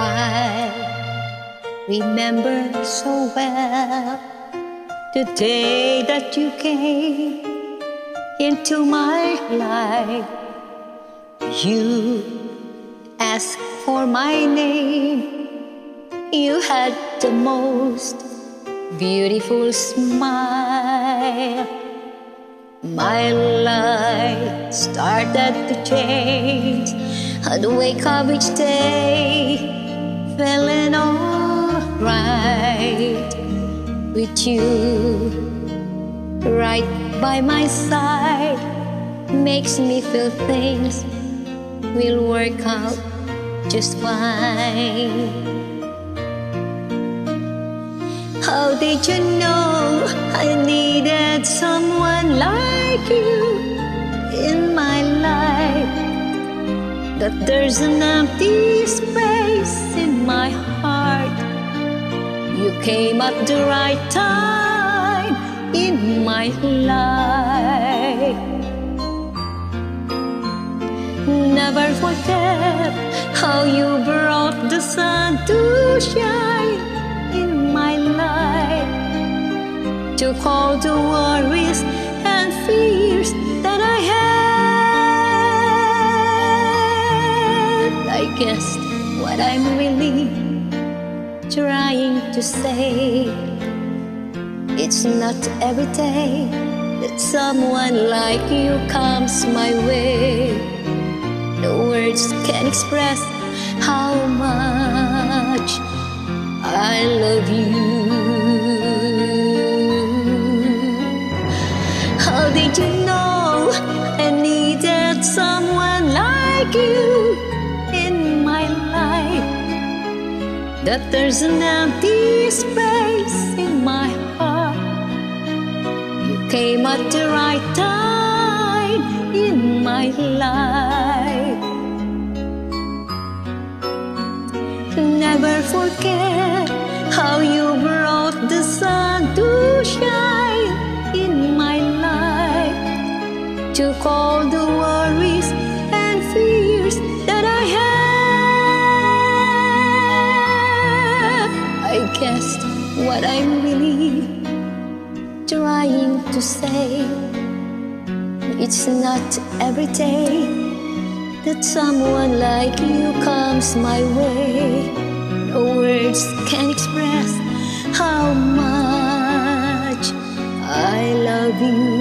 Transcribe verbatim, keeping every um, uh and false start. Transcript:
I remember so well the day that you came into my life. You asked for my name. You had the most beautiful smile. My life started to change. I'd wake up each day feeling alright with you right by my side. Makes me feel things will work out just fine. How did you know I needed someone like you in my life? That there's an empty space in my heart. You came at the right time in my life. Never forget how you brought the sun to shine in my life. Took all the worries and fears that I had. I guess what I'm really trying to say, it's not every day that someone like you comes my way. No words can express how much I love you. How did you know I needed someone like you in my life? That there's an empty space in my heart. You came at the right time in my life. Never forget how you brought the sun to shine in my life. Took all the worries and fears that I had. I guess what I'm really trying to say, it's not every day that someone like you comes my way. No words can express how much I love you.